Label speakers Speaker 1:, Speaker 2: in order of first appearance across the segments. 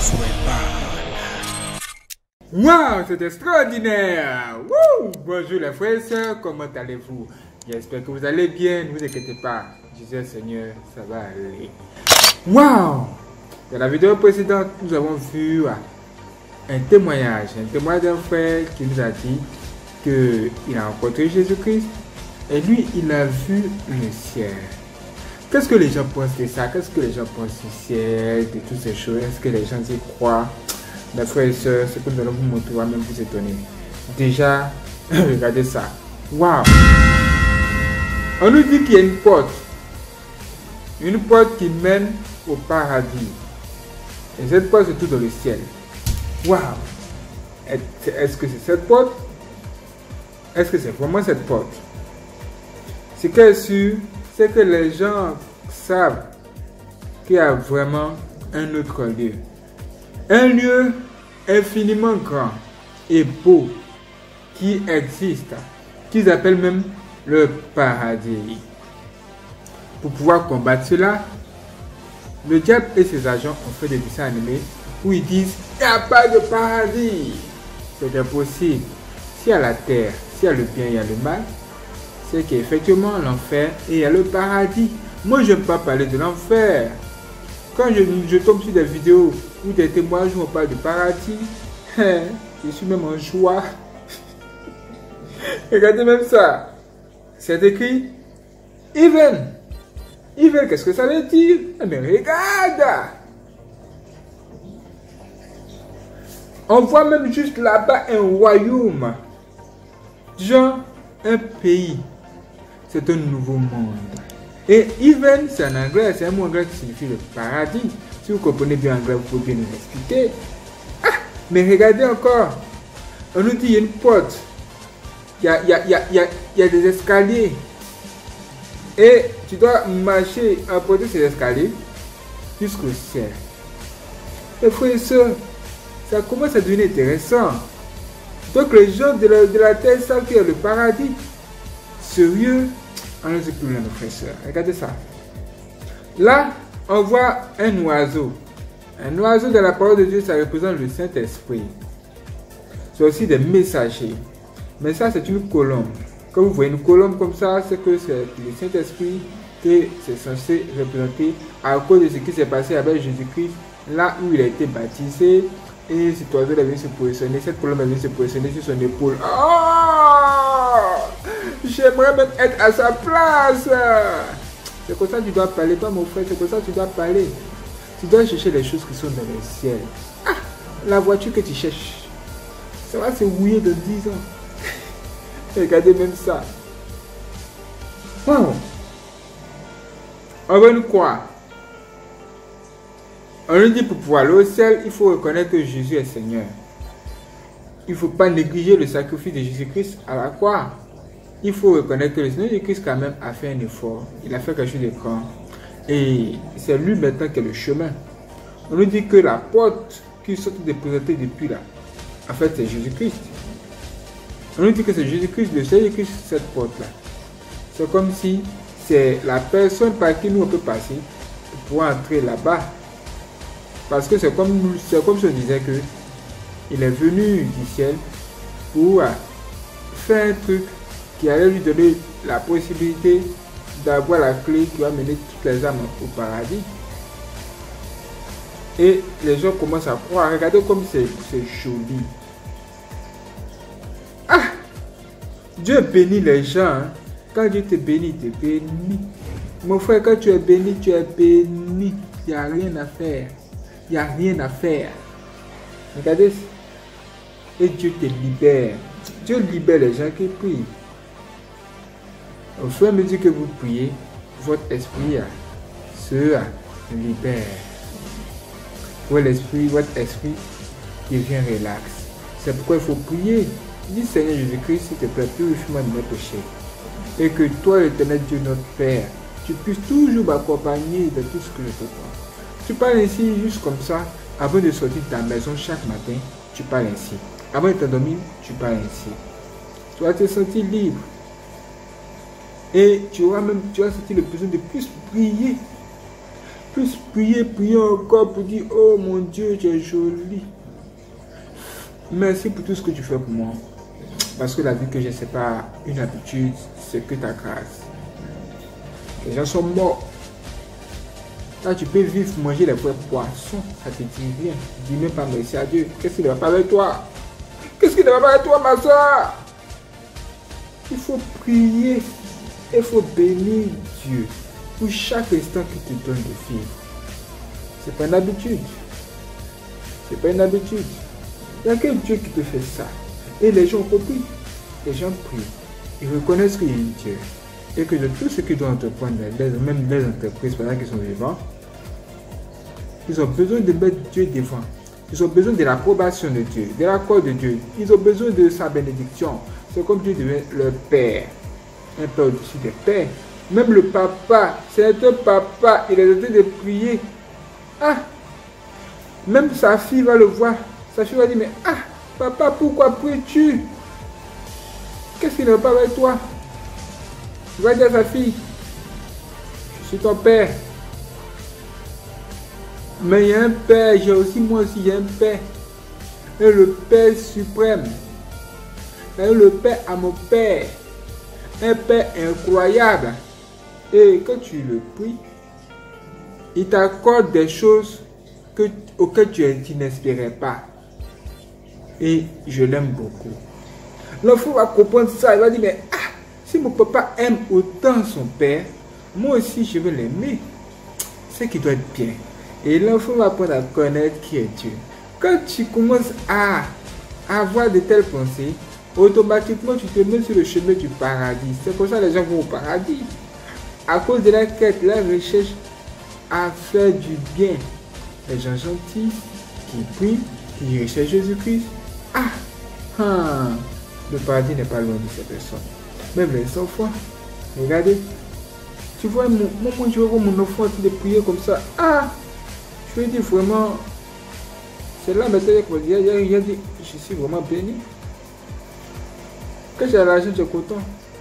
Speaker 1: Wow, c'est extraordinaire! Wouh! Bonjour les frères et sœurs, comment allez-vous? J'espère que vous allez bien, ne vous inquiétez pas. Je disais Seigneur, ça va aller. Wow! Dans la vidéo précédente, nous avons vu un témoignage d'un frère qui nous a dit qu'il a rencontré Jésus-Christ et lui, il a vu le ciel. Qu'est-ce que les gens pensent de ça? Qu'est-ce que les gens pensent du ciel, de toutes ces choses? Est-ce que les gens y croient? Mes frères et sœurs, ce que nous allons vous montrer va même vous étonner. Déjà, regardez ça. Waouh! On nous dit qu'il y a une porte. Une porte qui mène au paradis. Et cette porte se trouve dans le ciel. Waouh! Est-ce que c'est cette porte? Est-ce que c'est vraiment cette porte? Ce qui est sûr, c'est que les gens savent qu'il y a vraiment un autre lieu. Un lieu infiniment grand et beau qui existe, qu'ils appellent même le paradis. Pour pouvoir combattre cela, le diable et ses agents ont fait des dessins animés où ils disent il n'y a pas de paradis. C'est impossible. S'il y a la terre, s'il y a le bien, il y a le mal, c'est qu'effectivement l'enfer et il y a le paradis. Moi je n'aime pas parler de l'enfer. Quand je tombe sur des vidéos ou des témoignages où on parle de paradis, je suis même en joie. Regardez même ça. C'est écrit Even. Even, qu'est-ce que ça veut dire? Mais regarde. On voit même juste là-bas un royaume. Genre un pays. C'est un nouveau monde. Et even, c'est en anglais, c'est un mot anglais qui signifie le paradis. Si vous comprenez bien anglais, vous pouvez bien nous expliquer. Ah, mais regardez encore. On nous dit qu'il y a une porte. Il y a des escaliers. Et tu dois marcher à porter ces escaliers jusqu'au ciel. Et frères et sœurs, ça commence à devenir intéressant. Donc les gens de la terre savent qu'il y a le paradis. Sérieux? Allons-y plus loin, nos frères et sœurs. Regardez ça. Là, on voit un oiseau. Un oiseau de la parole de Dieu, ça représente le Saint-Esprit. C'est aussi des messagers. Mais ça, c'est une colombe. Quand vous voyez une colombe comme ça, c'est que c'est le Saint-Esprit que c'est censé représenter à cause de ce qui s'est passé avec Jésus-Christ, là où il a été baptisé. Et cet oiseau est venu se positionner, cette colombe est venue se positionner sur son épaule. Oh! J'aimerais même être à sa place. C'est comme ça que tu dois parler, toi mon frère, c'est comme ça que tu dois parler. Tu dois chercher les choses qui sont dans le ciel. Ah, la voiture que tu cherches, ça va se rouiller de 10 ans. Regardez même ça. Wow. On va nous croire. On nous dit pour pouvoir aller au ciel, il faut reconnaître que Jésus est Seigneur. Il ne faut pas négliger le sacrifice de Jésus-Christ à la croix. Il faut reconnaître que le Seigneur Jésus-Christ quand même a fait un effort. Il a fait quelque chose de grand. Et c'est lui maintenant qui est le chemin. On nous dit que la porte qui sont de présenter depuis là, en fait c'est Jésus-Christ. On nous dit que c'est Jésus-Christ, le Seigneur Jésus-Christ, cette porte-là. C'est comme si c'est la personne par qui nous on peut passer pour entrer là-bas. Parce que c'est comme si on disait que il est venu du ciel pour faire un truc qui allait lui donner la possibilité d'avoir la clé qui va mener toutes les âmes au paradis. Et les gens commencent à croire. Regardez comme c'est joli. Ah! Dieu bénit les gens. Hein. Quand Dieu te bénit, il te bénit. Mon frère, quand tu es béni, tu es béni. Il n'y a rien à faire. Il n'y a rien à faire. Regardez. Et Dieu te libère. Dieu libère les gens qui prient. Au fur et à mesure que vous priez, votre esprit se libère. Votre esprit devient relax. C'est pourquoi il faut prier. Dis Seigneur Jésus-Christ, s'il te plaît, purifie-moi de mes péchés. Et que toi, l'éternel Dieu, notre Père, tu puisses toujours m'accompagner de tout ce que je te prends. Tu parles ainsi, juste comme ça, avant de sortir de ta maison chaque matin, tu parles ainsi. Avant de t'endormir, tu parles ainsi. Tu vas te sentir libre. Et tu vas sentir le besoin de plus prier. plus prier, prier encore pour dire, oh mon Dieu, tu es joli. Merci pour tout ce que tu fais pour moi. Parce que la vie que j'ai, c'est pas une habitude, c'est que ta grâce. Les gens sont morts. Là, tu peux vivre, manger les vrais poissons, ça te dit rien. Dis même pas merci à Dieu. Qu'est-ce qui ne va pas avec toi? Qu'est-ce qui ne va pas avec toi, ma soeur? Il faut prier. Il faut bénir Dieu pour chaque instant qu'il te donne de vivre. C'est pas une habitude. C'est pas une habitude. Il n'y a que Dieu qui te fait ça. Et les gens ont compris. Les gens prient. Ils reconnaissent qu'il y a un Dieu. Et que de tout ce qu'ils doivent entreprendre, même les entreprises pendant qu'ils sont vivants, ils ont besoin de mettre Dieu devant. Ils ont besoin de l'approbation de Dieu, de l'accord de Dieu. Ils ont besoin de sa bénédiction. C'est comme Dieu devient leur Père. Un Père au-dessus des pères. Même le papa, c'est un papa, il est en train de prier. Ah! Même sa fille va le voir. Sa fille va dire, mais ah! Papa, pourquoi pries-tu? Qu'est-ce qui ne va pas avec toi? Il va dire à sa fille, je suis ton père. Mais il y a un père, moi aussi j'ai un père. Et le Père suprême. Et le Père à mon père. Un père incroyable. Et quand tu le pries, il t'accorde des choses auxquelles tu n'espérais pas. Et je l'aime beaucoup. L'enfant va comprendre ça. Il va dire, mais ah, si mon papa aime autant son père, moi aussi je vais l'aimer. C'est qu'il doit être bien. Et l'enfant va apprendre à connaître qui est Dieu. Quand tu commences à avoir de telles pensées, automatiquement tu te mets sur le chemin du paradis. C'est pour ça que les gens vont au paradis. À cause de la quête, la recherche à faire du bien. Les gens gentils qui prient, qui recherchent Jésus-Christ. Le paradis n'est pas loin de ces personnes. Même les enfants, regardez. Tu vois, je vois mon enfant en train de prier comme ça. Je lui dis vraiment, c'est là maintenant que je dis, je suis vraiment béni. Quand j'ai l'argent, je suis content.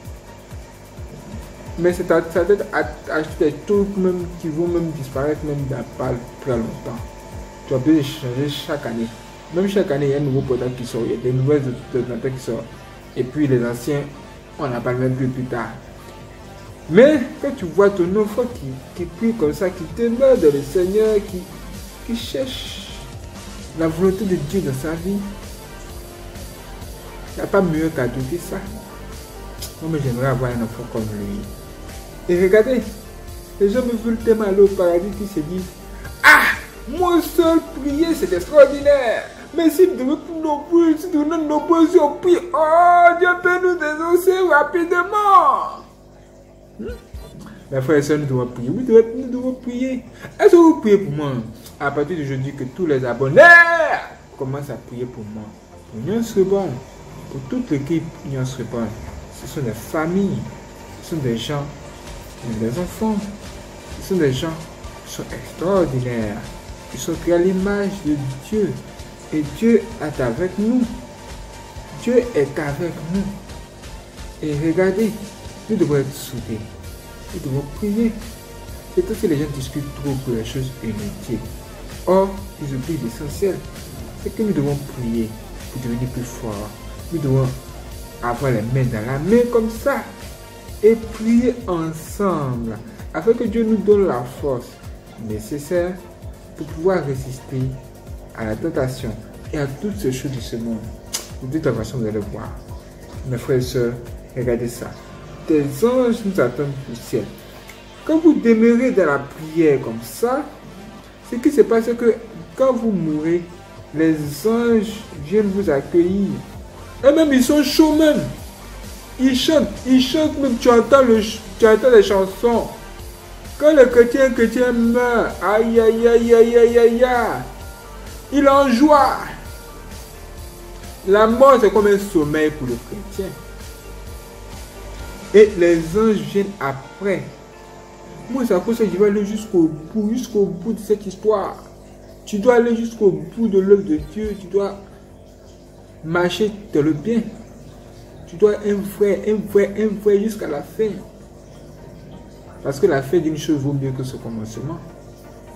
Speaker 1: Mais c'est à tête acheter des trucs même qui vont même disparaître même dans pas très longtemps. Tu as besoin de changer chaque année. Même chaque année, il y a un nouveau produit qui sort, il y a des nouvelles ordinateurs qui sortent. Et puis les anciens, on n'en parle même plus tard. Mais quand tu vois ton enfant qui prie comme ça, qui demeure dans le Seigneur, qui cherche la volonté de Dieu dans sa vie, il n'y a pas mieux cadeau que ça. Moi, j'aimerais avoir un enfant comme lui. Et regardez, les gens me veulent tellement aller au paradis qu'ils se disent, moi seul prier, c'est extraordinaire. Mais si nous devons plus nombreux, si nous devons nombreux, si on prie, oh, Dieu peut nous désosser rapidement. Mes frères et sœurs, nous devons prier. Oui, nous devons prier. Est-ce que vous priez pour moi? À partir d'aujourd'hui, que tous les abonnés commencent à prier pour moi. Pour Nyons Reborn, pour toute l'équipe Nyons Reborn. Ce sont des familles, ce sont des gens, des enfants, ce sont des gens qui sont extraordinaires. Ils sont créés à l'image de Dieu. Et Dieu est avec nous. Dieu est avec nous. Et regardez, nous devons être soudés. Nous devons prier. C'est aussi les gens discutent trop pour les choses inutiles. Or, ils oublient l'essentiel. C'est que nous devons prier pour devenir plus forts. Nous devons avoir les mains dans la main comme ça. Et prier ensemble. Afin que Dieu nous donne la force nécessaire pour pouvoir résister à la tentation et à toutes ces choses de ce monde. De toute façon, vous allez voir. Mes frères et sœurs, regardez ça. Des anges nous attendent au ciel. Quand vous demeurez dans la prière comme ça, ce qui se passe, c'est que quand vous mourrez, les anges viennent vous accueillir. Et même ils sont chauds même. Ils chantent même, tu entends les chansons. Quand le chrétien meurt, aïe aïe aïe aïe aïe aïe aïe, il est en joie. La mort c'est comme un sommeil pour le chrétien. Et les anges viennent après. Moi c'est à cause que je vais aller jusqu'au bout de cette histoire. Tu dois aller jusqu'au bout de l'œuvre de Dieu. Tu dois marcher dans le bien. Tu dois un vrai jusqu'à la fin. Parce que la fin d'une chose vaut mieux que ce commencement.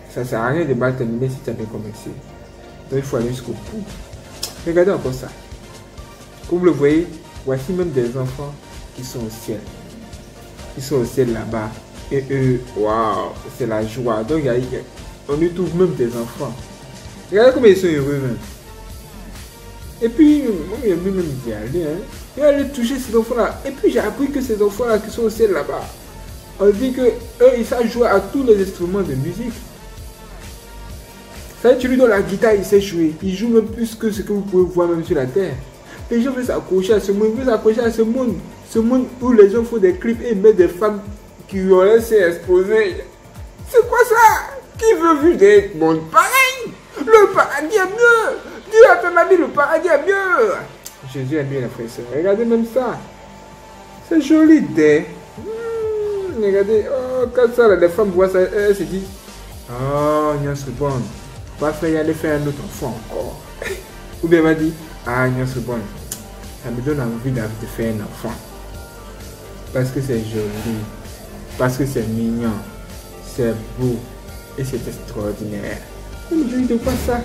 Speaker 1: Ça sert à rien de mal terminer si tu as bien commencé. Donc il faut aller jusqu'au bout. Regardez encore ça. Comme vous le voyez, voici même des enfants qui sont au ciel. Ils sont au ciel là-bas. Et eux, waouh, c'est la joie. Donc on y trouve même des enfants. Regardez comment ils sont heureux même. Et puis, moi j'ai vu même d'y aller. Hein. Et aller toucher ces enfants-là. Et puis j'ai appris que ces enfants-là qui sont au ciel là-bas, on dit que eux ils savent jouer à tous les instruments de musique. Ça veut dire, tu lui donnes la guitare, il sait jouer. Il joue même plus que ce que vous pouvez voir même sur la terre. Les gens veulent s'accrocher à ce monde, ils veulent s'accrocher à ce monde. Ce monde où les gens font des clips et mettent des femmes qui ont laissé exposer. C'est quoi ça? Qui veut vivre des mondes pareils? Le paradis est mieux. Dis à ton ami, le paradis est mieux. Jésus est mieux, la frère et soeur. Regardez même ça. C'est joli, des. Regardez, oh, quand ça, les femmes voient ça, elles se disent, oh, il y a ce bon. Va faire aller faire un autre enfant encore. Ou bien elle va dire, ah, il y a ce bon. Ça me donne envie de faire un enfant. Parce que c'est joli. Parce que c'est mignon. C'est beau. Et c'est extraordinaire. Mais je ne dis pas ça.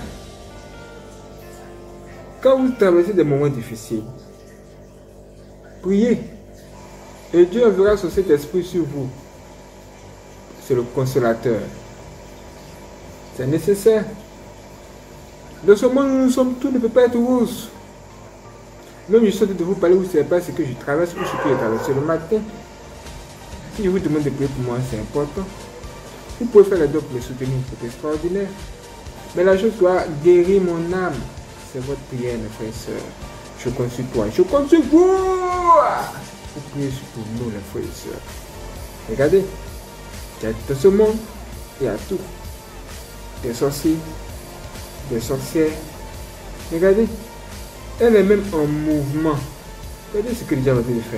Speaker 1: Quand vous traversez des moments difficiles, priez. Et Dieu enverra son Saint-Esprit sur vous. C'est le consolateur. C'est nécessaire. Dans ce monde où nous sommes, tout ne peut pas être rose. Même je suis de vous parler, vous ne savez pas ce que je traverse ou ce que j'ai traversé le matin. Si je vous demande de prier pour moi, c'est important. Vous pouvez faire les dons pour me soutenir, c'est extraordinaire. Mais la chose doit guérir mon âme. C'est votre prière, mes frères et sœurs. Je compte sur toi. Je compte sur vous. Vous priez pour nous, les frères et sœurs. Regardez. Dans ce monde, il y a tout. Des sorciers, des sorcières. Regardez. Elle est même en mouvement. Regardez ce que le diable a dit de faire.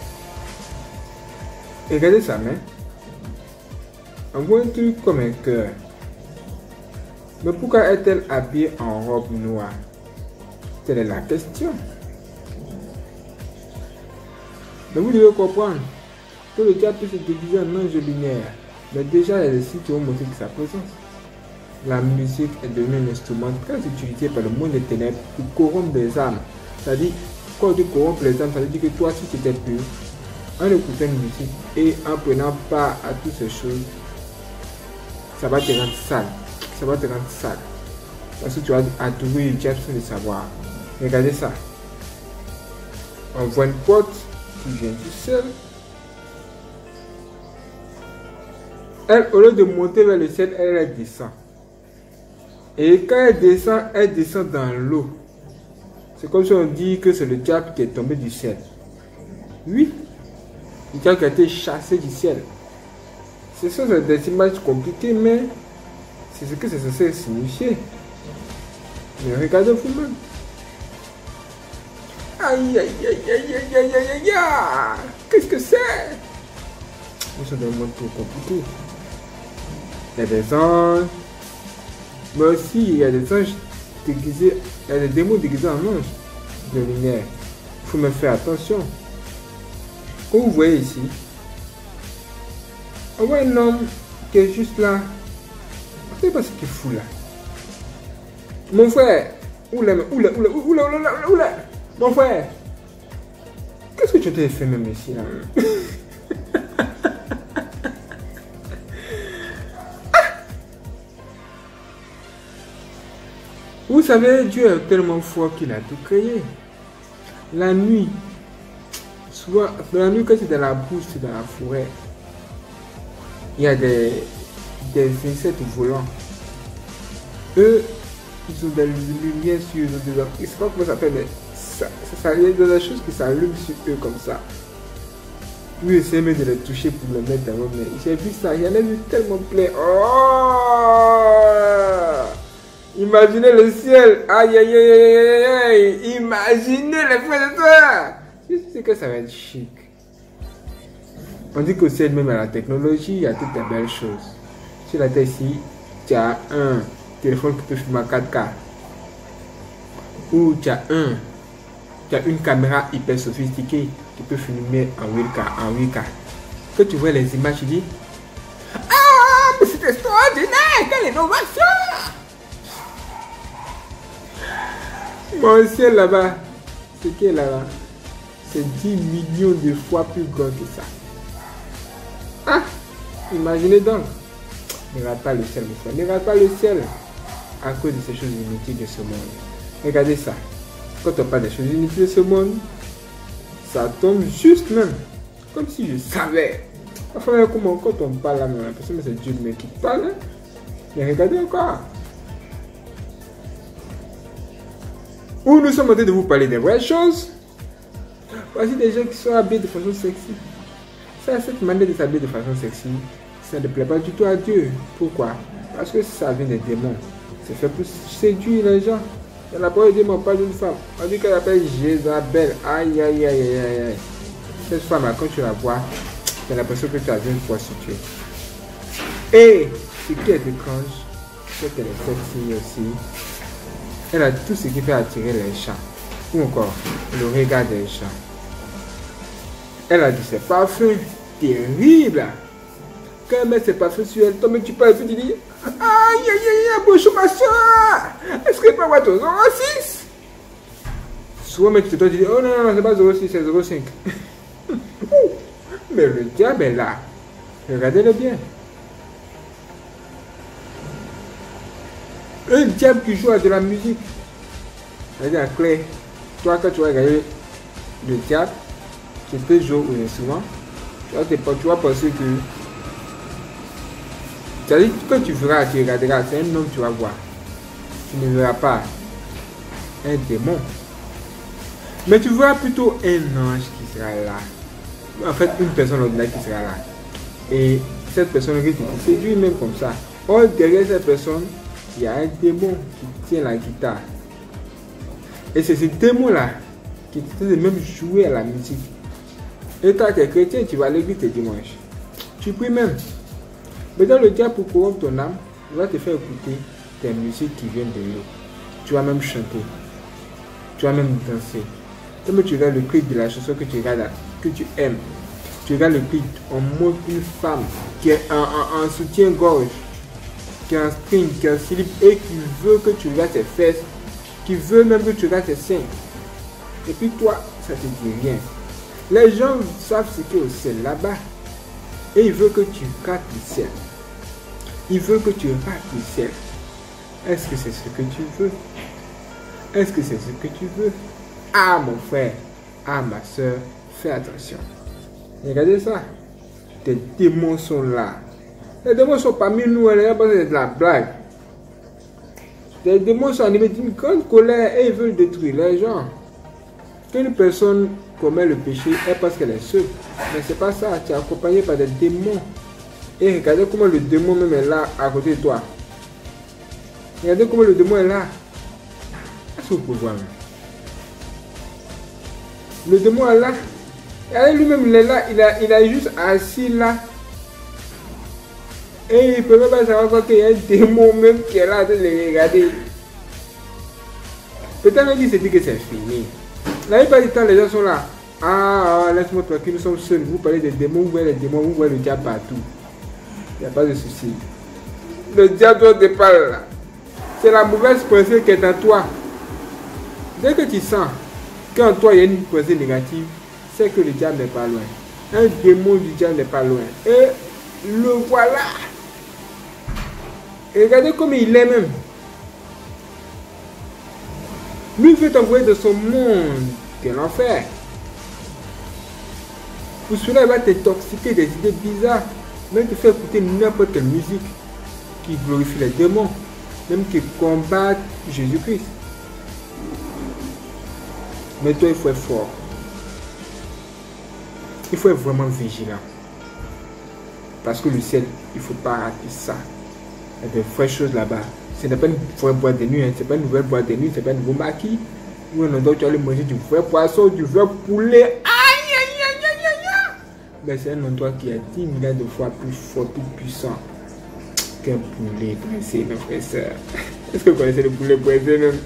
Speaker 1: Regardez sa main. On voit un truc comme un cœur. Mais pourquoi est-elle habillée en robe noire? Telle est la question. Mais vous devez comprendre que le diable peut se déguiser en ange de lumière. Mais déjà, les signes qui ont montré sa présence. La musique est devenue un instrument très utilisé par le monde des ténèbres pour corrompre des âmes. C'est-à-dire, quand on dit corrompre les âmes, ça veut dire que toi, si tu étais pur, en écoutant une musique et en prenant part à toutes ces choses, ça va te rendre sale. Ça va te rendre sale. Parce que tu vas adorer le diable sans le savoir. Regardez ça. On voit une porte qui vient du ciel. Elle, au lieu de monter vers le ciel, elle descend. Et quand elle descend dans l'eau. C'est comme si on dit que c'est le diable qui est tombé du ciel. Oui, le diable qui a été chassé du ciel. Ce sont des images compliquées, mais c'est ce que c'est censé signifier. Mais regardez vous-même. Aïe, aïe, aïe, aïe, aïe, aïe, aïe, aïe, aïe. Qu'est-ce que c'est? Nous sommes dans un monde trop compliqué. Il y a des anges. Mais aussi, il y a des anges déguisés. Il y a des démons déguisés en anges de lumière. Il faut me faire attention. Comme vous voyez ici, on voit un homme qui est juste là. Je ne sais pas ce qu'il fout là. Mon frère, oula, mon frère, qu'est-ce que tu t'es fait même ici là? Vous savez, Dieu est tellement fort qu'il a tout créé. La nuit, soit dans la nuit quand c'est dans la brousse, c'est dans la forêt, il y a des insectes volants. Eux, ils ont des lumières sur eux. Je ne sais pas comment ça s'appelle, mais il y a des choses qui s'allument sur eux comme ça. Vous essayez même de les toucher pour les mettre dans vos mains. J'ai vu ça, il y en a vu tellement plein. Oh! Imaginez le ciel. Aïe, aïe, aïe, aïe, aïe. Imaginez les frères et sœurs. Je sais que ça va être chic. On dit qu'au ciel, même à la technologie, il y a toutes les belles choses. Sur la terre ici, tu as un téléphone qui peut filmer en 4K. Ou tu as une caméra hyper sophistiquée qui peut filmer en 8K. Quand tu vois les images, tu dis, ah, mais c'est extraordinaire! quelle innovation! Mon ciel là-bas, ce qui est là-bas, c'est 10 millions de fois plus grand que ça. Ah, imaginez donc. Ne rate pas le ciel, mes frères. Ne rate pas le ciel à cause de ces choses inutiles de ce monde. Regardez ça. Quand on parle des choses inutiles de ce monde, ça tombe juste même. Comme si je savais. Enfin, comment, quand on parle là, on a l'impression que c'est Dieu mais qui parle. Hein? Mais regardez encore. Où nous sommes en train de vous parler des vraies choses. Voici des gens qui sont habillés de façon sexy. Ça, cette manière de s'habiller de façon sexy, ça ne plaît pas du tout à Dieu. Pourquoi? Parce que ça vient des démons. C'est fait pour séduire les gens. Dans la parole de Dieu, on parle d'une femme. On dit qu'elle s'appelle Jézabel. Aïe, aïe, aïe, aïe, aïe. Cette femme-là, quand tu la vois, tu as l'impression que tu as vu une prostituée. Et ce qui est étrange, c'est qu'elle est sexy aussi. Elle a tout ce qui fait attirer les gens. Ou encore, le regard des gens. Elle a dit ses parfums terribles. Quand elle met ses parfums sur elle, toi, mais tu parles et tu dis aïe, aïe, aïe, bonjour ma soeur. Est-ce que je peux avoir ton 06? Souvent, mais tu te dis oh non, non, c'est pas 06, c'est 05. Mais le diable est là. Regardez-le bien. Un diable qui joue à de la musique. C'est-à-dire, Claire, toi, quand tu vas regarder le diable, qui peut jouer au instrument, tu vas penser que. C'est-à-dire, quand tu verras, tu regarderas, c'est un homme, tu vas voir. Tu ne verras pas un démon. Mais tu verras plutôt un ange qui sera là. En fait, une personne ordinaire qui sera là. Et cette personne risque de te séduire même comme ça. Or, derrière cette personne, il y a un démon qui tient la guitare. Et c'est ce démon-là qui te fait même jouer à la musique. Et quand tu es chrétien, tu vas à l'église le dimanche. Tu pries même. Mais dans le diable, pour corrompre ton âme, il va te faire écouter tes musiques qui viennent de l'eau. Tu vas même chanter. Tu vas même danser. Comme tu regardes le clip de la chanson que tu regardes, que tu aimes. Tu regardes le clip, on montre une femme qui est en soutien-gorge, qui est en string, qui est en slip et qui veut que tu regardes ses fesses, qui veut même que tu regardes ses seins. Et puis toi, ça te dit rien. Les gens savent ce qu'il y a au ciel là-bas. Et ils veulent que tu rates le ciel. Ils veulent que tu rates le ciel. Est-ce que c'est ce que tu veux? Est-ce que c'est ce que tu veux? Ah mon frère, ah ma soeur, fais attention. Regardez ça. Tes démons sont là. Les démons sont parmi nous, les gens pensent que c'est de la blague. Les démons sont animés d'une grande colère et ils veulent détruire les gens. Quand une personne commet le péché, elle pense qu'elle est seule. Mais c'est pas ça, tu es accompagné par des démons. Et regardez comment le démon même est là à côté de toi. Regardez comment le démon est là. Est-ce que vous pouvez voir? Le démon est là. Et lui-même il est là, il a juste assis là. Et il ne peut même pas savoir qu'il y a un démon même qui est là de les regarder. Peut-être même qu'il se dit que c'est fini. La plupart du temps, les gens sont là. Ah, laisse-moi tranquille, nous sommes seuls. Vous parlez des démons, vous voyez les démons, vous voyez le diable partout. Il n'y a pas de souci. Le diable doit te parler là. C'est la mauvaise pensée qui est en toi. Dès que tu sens qu'en toi il y a une pensée négative, c'est que le diable n'est pas loin. Un démon du diable n'est pas loin. Et le voilà. Et regardez comme il est même. Lui veut t'envoyer de son monde. Quel enfer. Pour cela, il va t'intoxiquer des idées bizarres. Même te faire écouter n'importe quelle musique qui glorifie les démons. Même qui combattent Jésus-Christ. Mais toi, il faut être fort. Il faut être vraiment vigilant. Parce que le ciel, il ne faut pas rater ça. Il y a des vraies choses là-bas. Ce n'est pas une vraie boîte de nuit, hein. Ce n'est pas une nouvelle boîte de nuit, ce n'est pas un nouveau maquis. Ou un endroit où tu vas aller manger du vrai poisson, du vrai poulet. Aïe, aïe, aïe, aïe, aïe. Mais c'est un endroit qui est 10 milliards de fois plus fort, plus puissant qu'un poulet pressé, mes frères et sœurs. Est-ce que vous connaissez le poulet pressé même?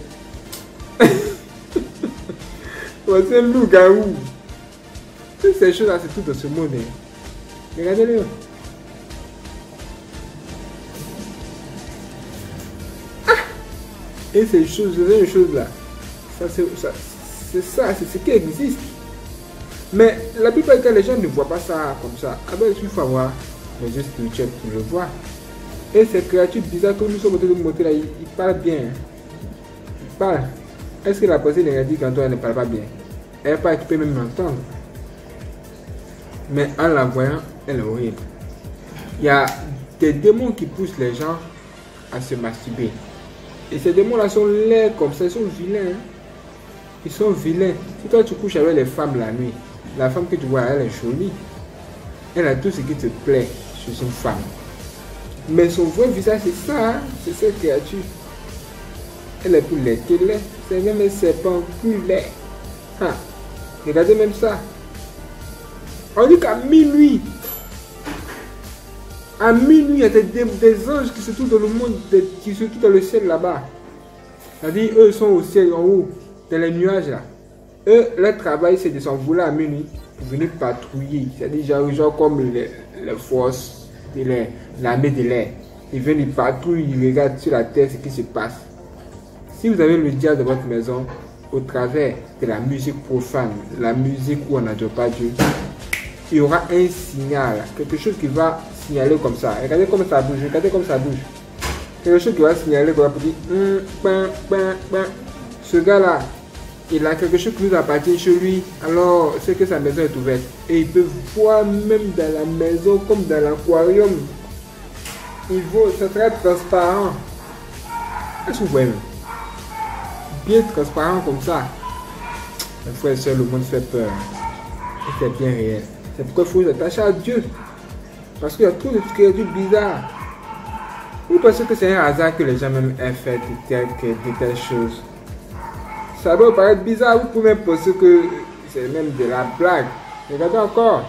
Speaker 1: C'est un loup-garou. Toutes ces choses-là, c'est tout dans ce monde. Hein. Regardez-le. Et ces choses-là, c'est ce qui existe. Mais la plupart du temps, les gens ne voient pas ça comme ça. Avec il faut avoir les yeux spirituels pour le voir. Et ces créatures bizarres que nous sommes en train de montrer là, ils parlent bien. Ils parlent. Est-ce que la pensée négative quand toi elle ne parle pas bien? Elle parle, tu peux même l'entendre. Mais en la voyant, elle est horrible. Il y a des démons qui poussent les gens à se masturber. Et ces démons-là sont laids comme ça, ils sont vilains. Hein? Ils sont vilains. Si toi tu couches avec les femmes la nuit, la femme que tu vois, elle est jolie. Elle a tout ce qui te plaît chez une femme. Mais son vrai visage, c'est ça, hein? C'est cette créature. Elle est plus laide qu'elle est. C'est même un serpent plus laid. Ah. Regardez même ça. On dit qu'à minuit, il y a des anges qui se trouvent dans le monde, qui se trouvent dans le ciel là-bas. C'est-à-dire, eux sont au ciel en haut, dans les nuages là. Eux, leur travail, c'est de s'envoler à minuit pour venir patrouiller. C'est-à-dire, genre comme les forces de l'air, l'armée de l'air. Ils viennent, ils patrouillent, ils regardent sur la terre ce qui se passe. Si vous avez le diable dans votre maison, au travers de la musique profane, la musique où on n'adore pas Dieu, il y aura un signal, quelque chose qui va signaler comme ça. Regardez comme ça bouge, regardez comme ça bouge. Quelque chose qui va signaler comme ça pour dire ce gars-là, il a quelque chose qui nous appartient chez lui, alors c'est que sa maison est ouverte. Et il peut voir même dans la maison comme dans l'aquarium. Ça sera transparent. Est-ce que vous voyez? Bien transparent comme ça. Mes frères et sœurs, le monde fait peur. Et c'est bien réel. C'est pourquoi il faut s'attacher à Dieu. Parce qu'il y a trop de créatures bizarres. Vous pensez que c'est un hasard que les gens même aient fait de telles choses? Ça doit paraître bizarre. Vous pouvez même penser que c'est même de la blague. Regardez encore.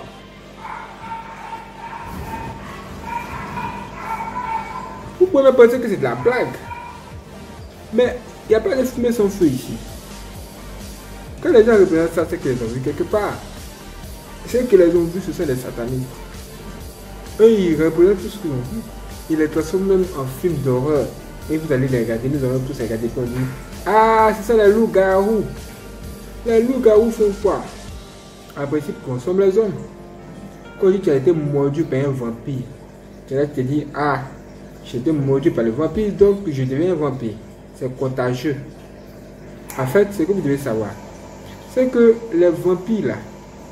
Speaker 1: Vous pouvez même penser que c'est de la blague. Mais il n'y a pas de fumée sans feu ici. Quand les gens représentent ça, c'est qu'ils ont vu quelque part. Ceux qui les ont vus, ce sont les satanistes. Eux, ils représentent tout ce qu'ils ont vu. Ils les transforment même en films d'horreur. Et vous allez les regarder, nous allons tous regarder pour dire: ah, c'est ça les loups-garous. Les loups-garous font quoi? En principe, ils consomment les hommes. Quand tu as été mordu par un vampire, tu vas te dire: ah, j'ai été mordu par le vampire, donc je deviens un vampire. C'est contagieux. En fait, ce que vous devez savoir, c'est que les vampires là,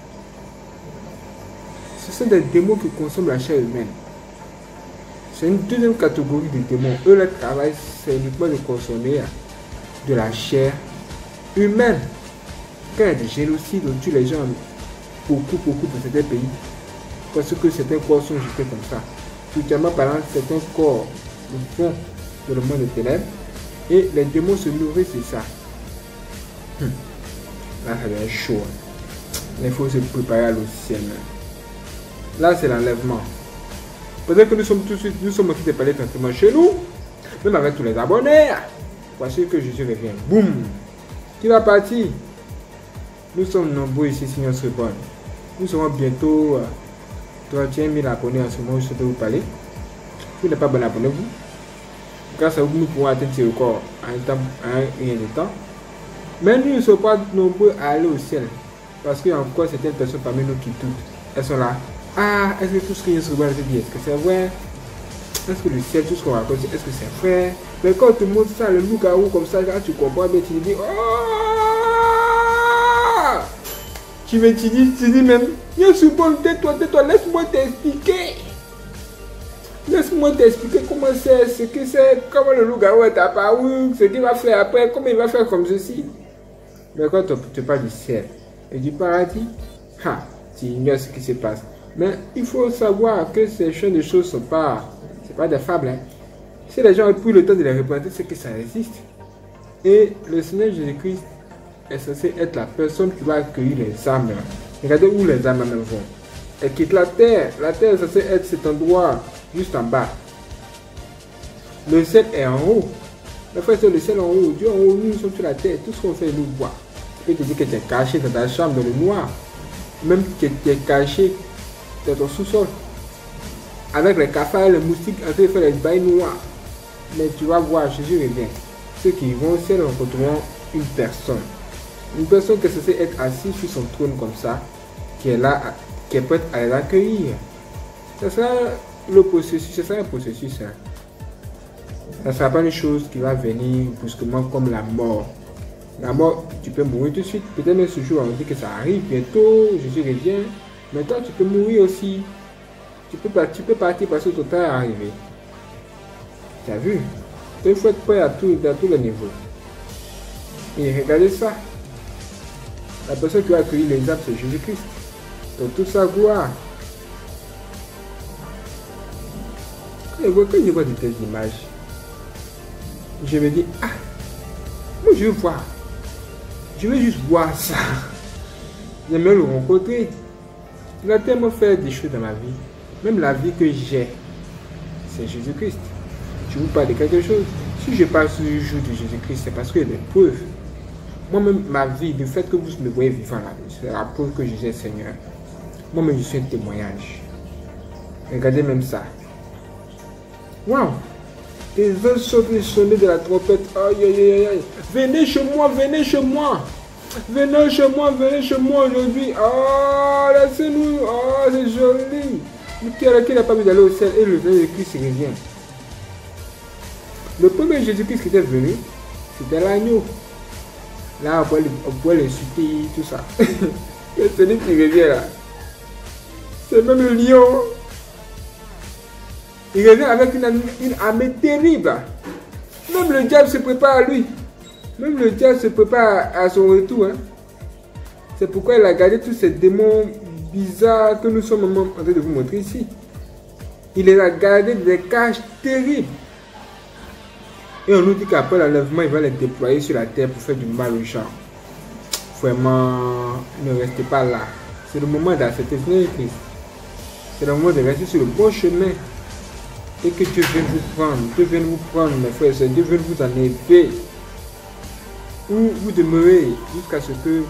Speaker 1: ce sont des démons qui consomment la chair humaine. C'est une deuxième catégorie de démons. Eux, leur travail, c'est uniquement de consommer de la chair humaine. Quand il y a des génocides, on tue les gens beaucoup dans certains pays. Parce que certains corps sont jetés comme ça. Spirituellement parlant, certains corps vont dans le monde des ténèbres. Et les démons se nourrissent de ça. Là, ça devient chaud. Il faut se préparer à l'océan. Là, c'est l'enlèvement. Peut-être que nous sommes en train de parler tranquillement chez nous, même avec tous les abonnés. Voici que Jésus revient. Boum! Qui va partir? Nous sommes nombreux ici, Seigneur Srebonne. Nous serons bientôt 31 000 abonnés en ce moment où je souhaite vous parler. Si vous n'êtes pas bon, abonnez-vous. Grâce à vous, nous pourrons atteindre ce record en rien de temps. Mais nous ne sommes pas nombreux à aller au ciel. Parce qu'il y a encore certaines personnes parmi nous qui doutent. Elles sont là. Ah, est-ce que tout ce qu'il se voit, est-ce que c'est vrai? Est-ce que le ciel, tout ce qu'on raconte, est-ce que c'est vrai? Mais quand tu montres ça, le loup-garou comme ça, là, tu comprends bien, tu dis: oh! Tu dis même: bien sûr, bon, tais-toi, laisse-moi t'expliquer. Laisse-moi t'expliquer comment c'est, ce que c'est, comment le loup-garou est apparu, ce qu'il va faire après, comment il va faire comme ceci. Mais quand tu parles du ciel et du paradis, tu ignores ce qui se passe. Mais il faut savoir que ces choses ne sont pas, c'est pas des fables. Hein. Si les gens ont pris le temps de les représenter, c'est que ça existe. Et le Seigneur Jésus-Christ est censé être la personne qui va accueillir les âmes. Regardez où les âmes même vont. Elle quitte la terre. La terre est censée être cet endroit juste en bas. Le ciel est en haut. La fois c'est le ciel en haut. Dieu en haut, nous sommes sur la terre. Tout ce qu'on fait, nous voit. Tu peux te dire que tu es caché dans ta chambre, dans le noir. Même que tu es caché dans ton sous-sol. Avec les cafards, les moustiques, en train de faire les bails noirs. Mais tu vas voir, Jésus revient. ceux qui vont au ciel rencontreront une personne. Une personne qui est censée être assise sur son trône comme ça, qui est là, qui est prête à les accueillir. Ça sera le processus, ça sera un processus. Hein. Ça ne sera pas une chose qui va venir brusquement comme la mort. La mort, tu peux mourir tout de suite. Peut-être même ce jour, on dit que ça arrive bientôt, Jésus revient. Mais toi, tu peux mourir aussi. Tu peux partir parce que ton temps est arrivé. Tu as vu? Il faut être prêt à tous les niveaux. Et regardez ça. La personne qui va accueillir les âmes, c'est Jésus-Christ. Dans toute sa gloire. Quand je vois de telles images, je me dis, ah, moi je veux voir. Je veux juste voir ça. J'aimerais le rencontrer. Il a tellement fait des choses dans ma vie. Même la vie que j'ai, c'est Jésus-Christ. Je vous parle de quelque chose. Si je parle sur le jour de Jésus-Christ, c'est parce qu'il y a des preuves. Moi-même, ma vie, le fait que vous me voyez vivant là, c'est la preuve que Jésus est Seigneur. Moi-même, je suis un témoignage. Regardez même ça. Waouh! Les uns sont les sonnets de la trompette. Aïe, aïe, aïe, aïe. Venez chez moi, venez chez moi. Venez chez moi aujourd'hui. Oh, laissez-nous. Oh, c'est joli. Qui n'a pas vu d'aller au ciel et le vrai Christ revient. Le premier Jésus-Christ qui était venu, c'était l'agneau. Là, on pouvait l'insulter, tout ça. C'est celui qui revient là. C'est même le lion. Il revient avec une armée terrible. Même le diable se prépare à lui. Même le diable se prépare à son retour. Hein. C'est pourquoi il a gardé tous ces démons bizarres que nous sommes en train de vous montrer ici. Il les a gardés des cages terribles. Et on nous dit qu'après l'enlèvement, il va les déployer sur la terre pour faire du mal aux gens. Vraiment, ne restez pas là. C'est le moment d'accepter Christ. C'est le moment de rester sur le bon chemin. Et que Dieu vienne vous prendre. Dieu vienne vous prendre, mes frères et sœurs. Dieu vienne vous enlever. Où vous demeurez jusqu'à ce que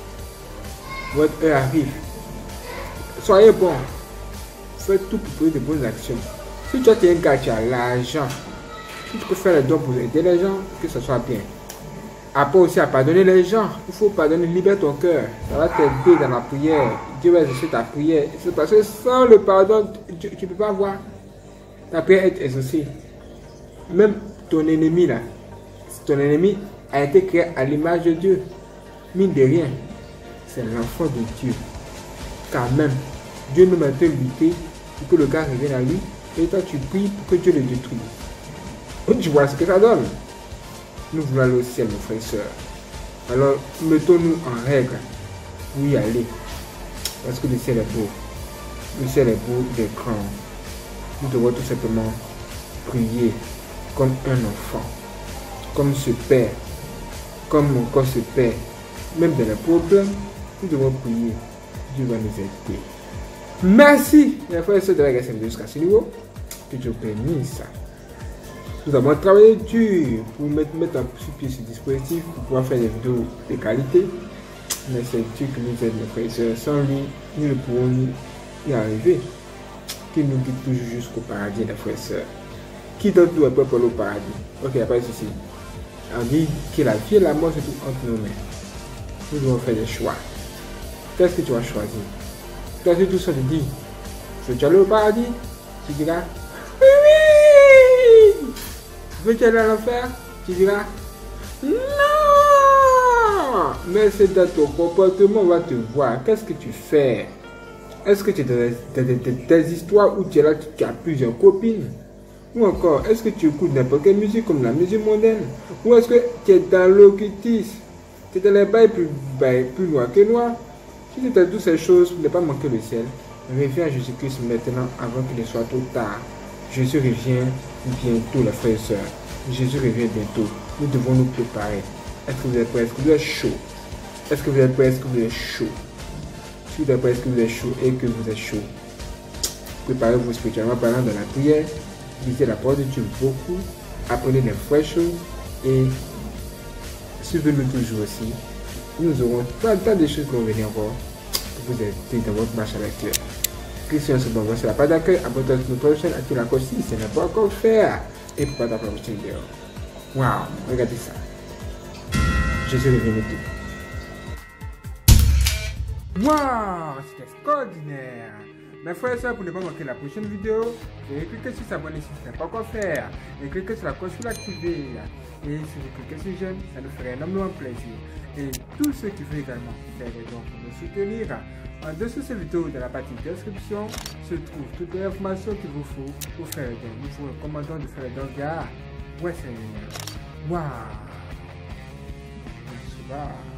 Speaker 1: votre heure arrive. Soyez bons. Faites tout pour trouver de bonnes actions. Si tu as un gars qui a l'argent, si tu peux faire les dons pour aider les gens, que ce soit bien. Après aussi à pardonner les gens. Il faut pardonner, libère ton cœur. Ça va t'aider dans la prière. Dieu va exaucer ta prière. C'est parce que sans le pardon, tu ne peux pas voir ta prière être exaucée. Même ton ennemi là, ton ennemi a été créé à l'image de Dieu. Mine de rien, c'est l'enfant de Dieu. Quand même, Dieu nous met lutter pour que le gars revienne à lui. Et toi tu pries pour que Dieu le détruise. Tu vois ce que ça donne. Nous voulons aller au ciel, mes frères et sœurs. Alors, mettons-nous en règle pour y aller. Parce que le ciel est beau. Le ciel est beau, il est grand. Nous devons tout simplement prier comme un enfant. Comme ce Père. Comme mon corps se Père. Même dans les problèmes, nous devons prier. Dieu va nous aider. Merci, mes frères et sœurs, de la grâce jusqu'à ce niveau. Que Dieu bénisse. Nous avons travaillé dur pour mettre sur pied ce dispositif pour pouvoir faire des vidéos de qualité. Mais c'est Dieu qui nous aide, mes frères et sœurs. Sans lui, nous ne pourrons y arriver. Qui nous guide toujours jusqu'au paradis, mes frères et sœurs. Qui donne tout un peu pour le paradis. Ok, il n'y a pas de souci. On dit que la vie et la mort, c'est tout entre nos mains. Nous devons faire des choix. Qu'est-ce que tu vas choisir? Toi, si tout ça te dit, veux-tu aller au paradis? Tu diras, oui, oui! Veux-tu aller à l'enfer? Tu diras, non! Mais c'est dans ton comportement, on va te voir. Qu'est-ce que tu fais? Est-ce que tu es dans des histoires où tu es là, tu as plusieurs copines? Ou encore, est-ce que tu écoutes n'importe quelle musique comme la musique mondaine? Ou est-ce que tu es dans l'occultisme? Tu es dans les bails plus noirs que noirs? Si tu as toutes ces choses pour ne pas manquer le ciel, reviens à Jésus-Christ maintenant avant qu'il ne soit trop tard. Jésus revient bientôt, les frères et sœurs. Jésus revient bientôt. Nous devons nous préparer. Est-ce que vous êtes prêts? Est-ce que vous êtes chaud? Est-ce que vous êtes prêts? Est-ce que vous êtes chaud? Si vous êtes prêts, est-ce que vous êtes chaud et que vous êtes chaud? Préparez-vous spirituellement parlant dans la prière. Lisez la parole de Dieu beaucoup. Apprenez des vraies choses et suivez-nous toujours aussi. Nous aurons plein de choses qui vont venir encore pour vous aider dans votre marche avec Dieu. Christian, c'est bon, c'est la page d'accueil. Abonnez-vous à notre prochaine, activez la cloche si ce n'est pas encore fait. Et pour pas la prochaine vidéo. Waouh, regardez ça. Je suis revenu tout. Waouh, c'est extraordinaire. Mes frères et sœurs, pour ne pas manquer la prochaine vidéo, veuillez cliquer sur s'abonner si ce n'est pas encore fait. Et cliquez sur la cloche pour l'activer. Et si vous cliquez sur j'aime, ça nous ferait énormément plaisir. Et tous ceux qui veulent également faire des dons pour nous soutenir, en dessous de cette vidéo, dans la partie description, se trouve toutes les informations qu'il vous faut pour faire les dons. Nous vous recommandons de faire les dons via Western Union. Waouh!